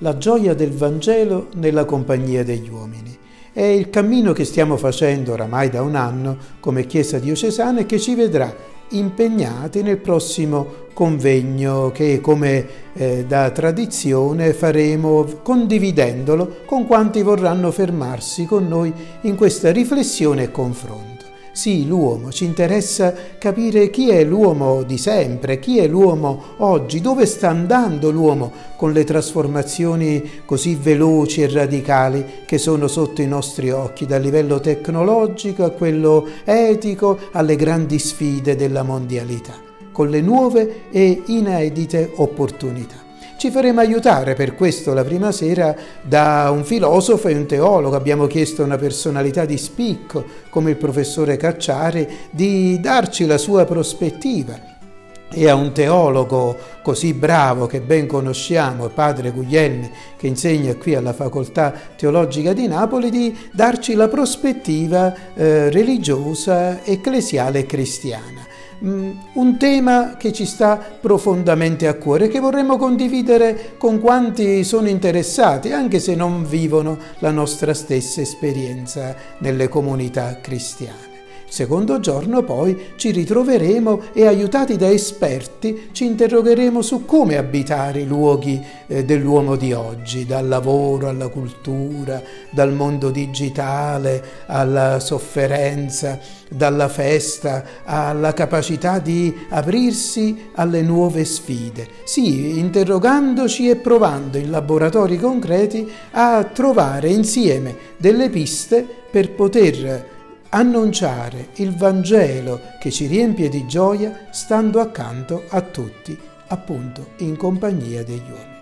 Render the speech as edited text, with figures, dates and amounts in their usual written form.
la gioia del Vangelo nella compagnia degli uomini. È il cammino che stiamo facendo oramai da un anno come Chiesa diocesana e che ci vedrà impegnati nel prossimo convegno che, come da tradizione, faremo condividendolo con quanti vorranno fermarsi con noi in questa riflessione e confronto. Sì, l'uomo, ci interessa capire chi è l'uomo di sempre, chi è l'uomo oggi, dove sta andando l'uomo con le trasformazioni così veloci e radicali che sono sotto i nostri occhi, dal livello tecnologico a quello etico, alle grandi sfide della mondialità, con le nuove e inedite opportunità. Ci faremo aiutare per questo la prima sera da un filosofo e un teologo. Abbiamo chiesto a una personalità di spicco come il professore Cacciari di darci la sua prospettiva e a un teologo così bravo che ben conosciamo, padre Guglielmi, che insegna qui alla Facoltà Teologica di Napoli, di darci la prospettiva religiosa, ecclesiale e cristiana. Un tema che ci sta profondamente a cuore, che vorremmo condividere con quanti sono interessati, anche se non vivono la nostra stessa esperienza nelle comunità cristiane. Il secondo giorno poi ci ritroveremo e, aiutati da esperti, ci interrogheremo su come abitare i luoghi dell'uomo di oggi, dal lavoro alla cultura, dal mondo digitale alla sofferenza, dalla festa alla capacità di aprirsi alle nuove sfide. Sì, interrogandoci e provando in laboratori concreti a trovare insieme delle piste per poter annunciare il Vangelo che ci riempie di gioia, stando accanto a tutti, appunto in compagnia degli uomini.